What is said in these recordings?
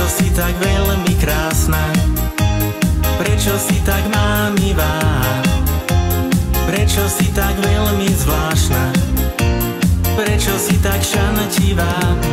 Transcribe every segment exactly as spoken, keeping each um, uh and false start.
si tak veľmi krásna? Prečo si tak mámivá? Prečo si tak veľmi zvláštna? Prečo si tak šantivá?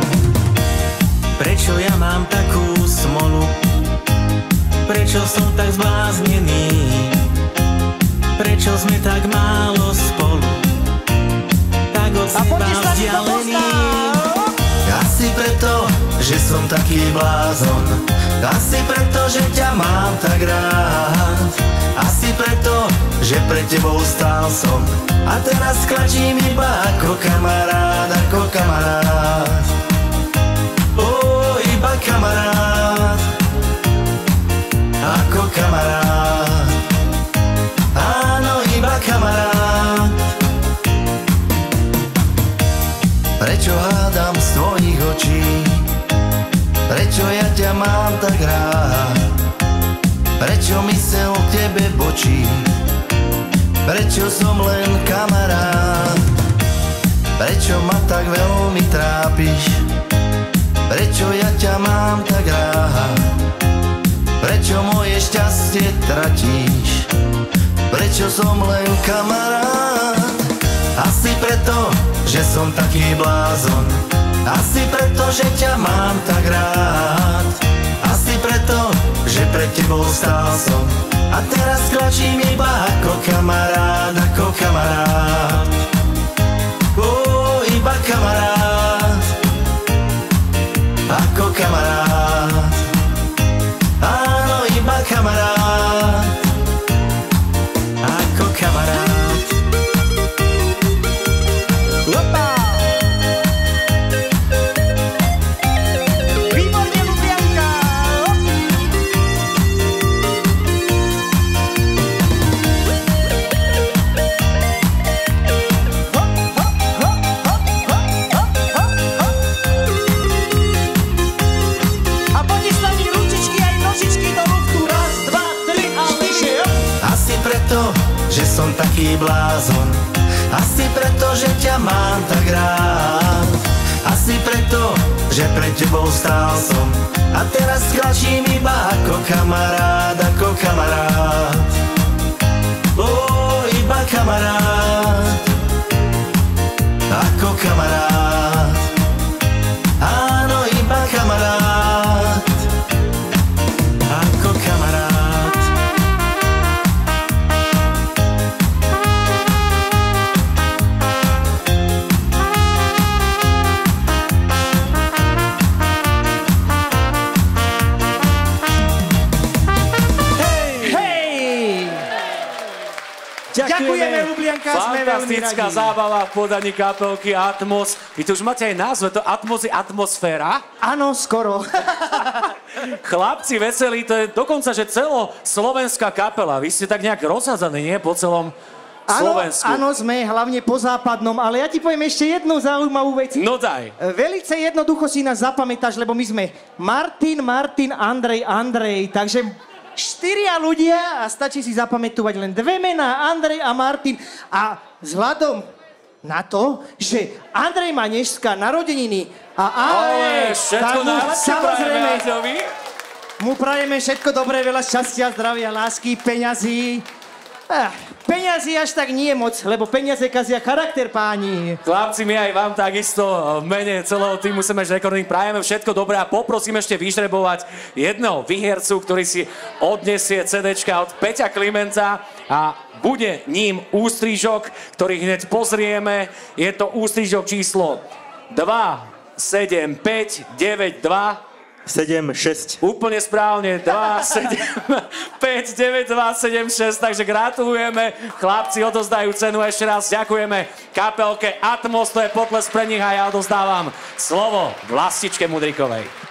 Prečo ja mám takú smolu? Prečo som tak zbláznený? Prečo sme tak málo spolu? Tak od seba vzdialený. Asi preto, že som taký blázon. Asi preto, že ťa mám tak rád. Asi preto, že pre tebou stál som. A teraz klačím iba ako kamarát, ako kamarát. Ó, iba kamarát, ako kamarát. Áno, iba kamarát. Prečo hádam z tvojich očí? Prečo ja ťa mám tak rád? Prečo mysel k tebe bočí? Prečo som len kamarát? Prečo ma tak veľmi trápiš? Prečo ja ťa mám tak rád? Prečo moje šťastie tratíš? Prečo som len kamarát? Asi preto, že som taký blázon. Asi preto, že ťa mám tak rád. Asi preto, že pred tebou stál som. A teraz klačím iba ako kamarát, ako kamarát. Ó, iba kamarát, ako kamarát. Áno, iba kamarát, ako kamarát. Opa! Výborne, Lubianka! A poďte slaviť ručičky aj nožičky do luftu. Raz, dva, tri a vyššie. Asi preto, že som taký blázon. Asi preto, že ťa mám tak rád. Asi preto, že pred tebou stál som. A teraz klačím iba ako kamarát, ako kamarát. Ó, iba kamarát, ako kamarát. Áno, iba kamarát, ako kamarát. Ďakujeme, Lubianka, sme veľmi Fantastická radi. zábava v podaní kapelky Atmos. Vy tu už máte aj názve, to Atmos je atmosféra. Áno, skoro. Chlapci veselí, to je dokonca, že celoslovenská kapela. Vy ste tak nejak rozhádzaní, nie? Po celom Slovensku. Áno, sme hlavne po západnom, ale ja ti poviem ešte jednu zaujímavú vec. No daj. Velice jednoducho si nás zapamätáš, lebo my sme Martin, Martin, Andrej, Andrej, takže štyria ľudia a stačí si zapamätovať len dve mená, Andrej a Martin. A vzhľadom na to, že Andrej má dneska narodeniny a Ale Andrej, všetko najlepšie prajeme Aďovi. mu prajeme všetko dobré, veľa šťastia, zdravia, lásky, peňazí. Ah, peňazí až tak nie moc, lebo peniaze kazia charakter, páni. Chlapci, my aj vám takisto v mene celého týmu Smash Recording prajeme všetko dobré a poprosím ešte vyžrebovať jedného výhercu, ktorý si odnesie CDčka od Peťa Klimenta a bude ním ústrižok, ktorý hneď pozrieme. Je to ústrižok číslo dva sedem päť deväť dva sedem šesť. Úplne správne, dva sedem päť deväť dva sedem šesť, takže gratulujeme. Chlapci odozdajú cenu, ešte raz ďakujeme kapelke Atmos, to je potles pre nich a ja odozdávam slovo Vlastičke Mudríkovej.